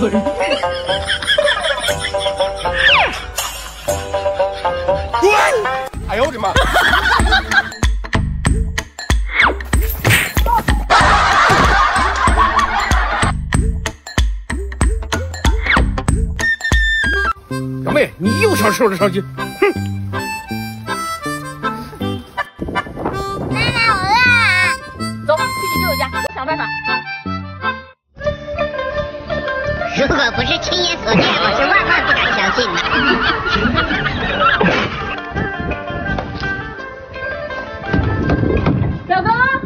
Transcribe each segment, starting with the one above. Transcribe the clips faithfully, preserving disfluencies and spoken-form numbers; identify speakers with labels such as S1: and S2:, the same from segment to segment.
S1: 有人。
S2: 哎呦我的妈！小妹，你又想吃我的烧鸡？哼！
S3: 妈妈，我饿了。
S1: 走，去你舅舅家，我想办法。
S3: 如果不是亲眼所见，我是万万不敢相信的。
S1: 表哥，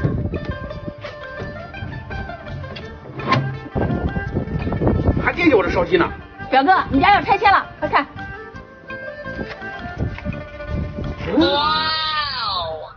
S2: 还惦记我的烧鸡呢？
S1: 表哥，你家要拆迁了，快看。
S3: 哇哦！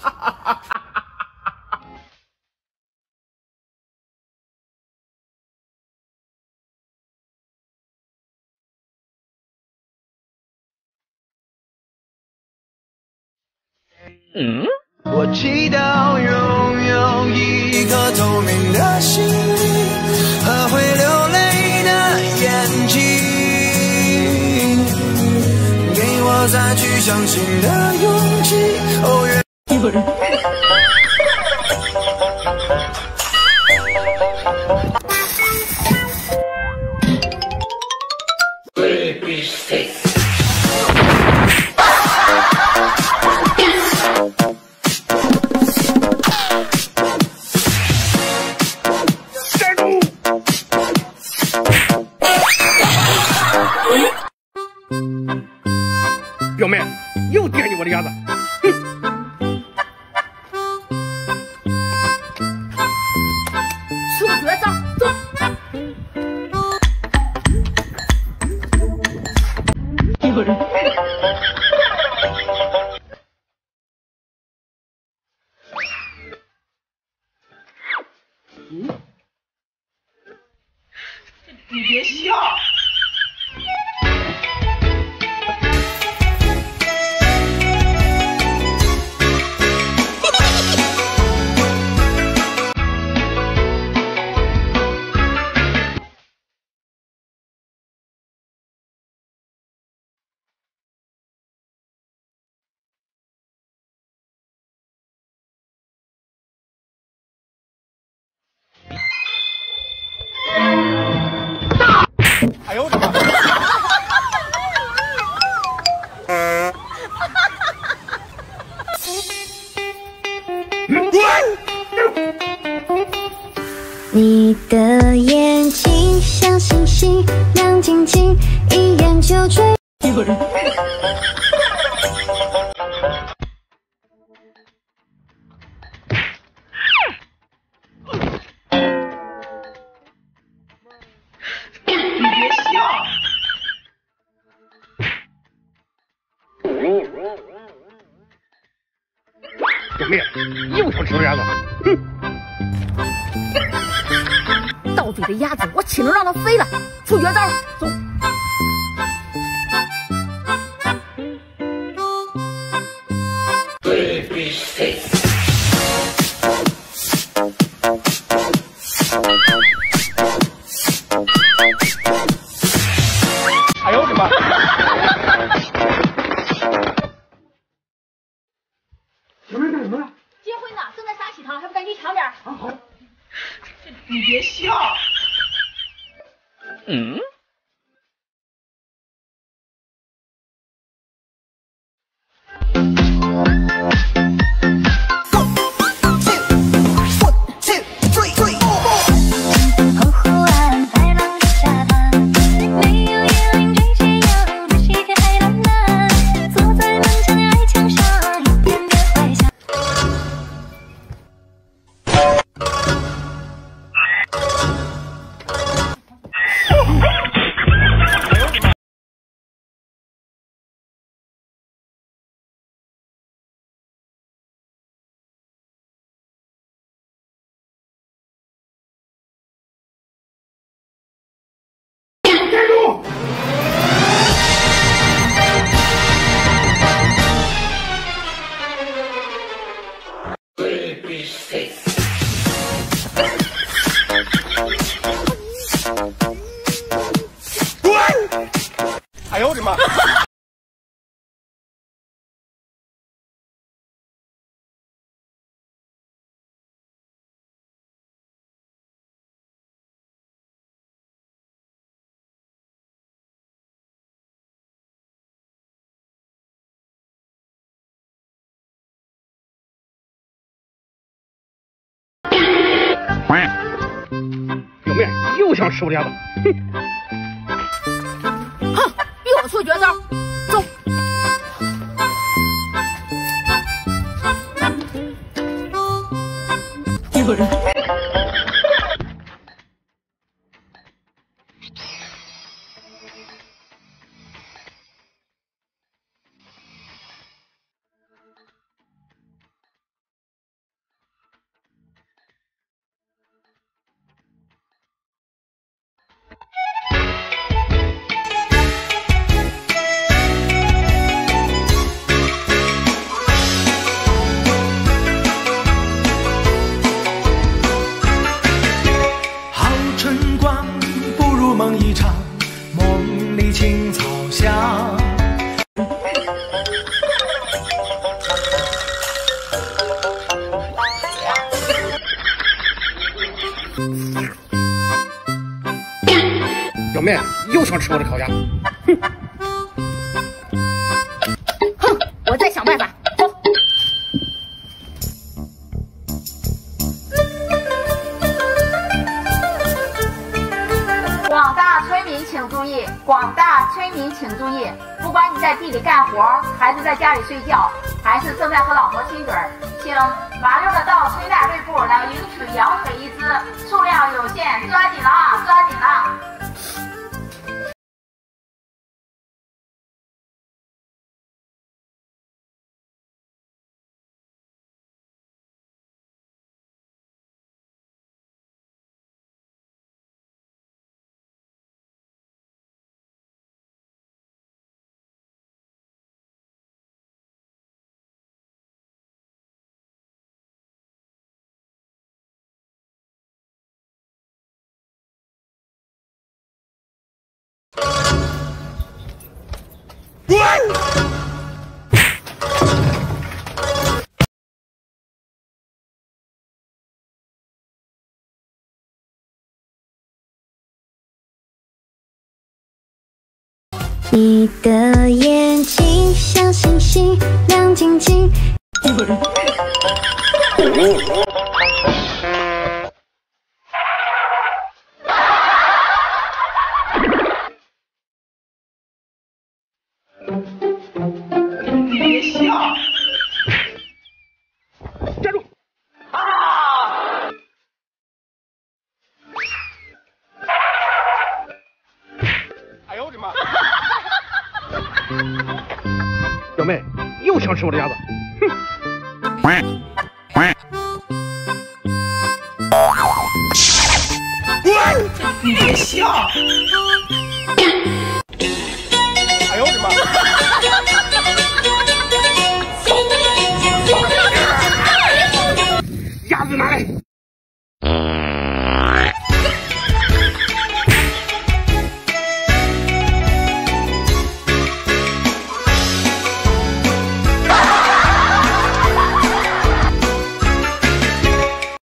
S4: 嗯，我祈祷拥有一颗透明的心灵和会流泪的眼睛，给我再去相信的勇气。哦，原
S1: 有人。
S2: 表妹，又惦记我的鸭子，哼！
S1: 吃个绝招，走。有人。
S2: 嗯？
S4: 你别笑。
S2: 哎呦我的妈！
S5: 你的眼睛像星星，亮晶晶，一眼就追。
S1: 有人。
S4: 你别笑。
S2: 表妹，又想吃我鸭子，哼！
S1: 盗贼的鸭子，我岂能让它飞了？出绝招，走。
S2: 哎呦我的妈！小妹干什么了？
S1: 结婚呢，正在杀喜糖，还不赶紧抢点？
S2: 啊好。
S4: 你别笑。
S2: 嗯。 呦我的妈！表妹又想吃我的鸭子，
S1: 哼！哼，逼我出绝招，走！有人。
S4: 梦一场，梦里青草香。
S2: 表妹又想吃我的烤鸭，
S1: 哼！哼！我再想办法。走。
S6: 广大村民请注意！广大村民请注意！不管你在地里干活，还是在家里睡觉，还是正在和老婆亲嘴儿，请麻溜的到村大队部来领取羊腿一只，数量有限，抓紧了啊！抓紧了！
S5: 你的眼睛像星星亮晶晶。
S2: 别笑！站住！啊！哎呦我的妈！表妹又想吃我的鸭子，哼！你别笑！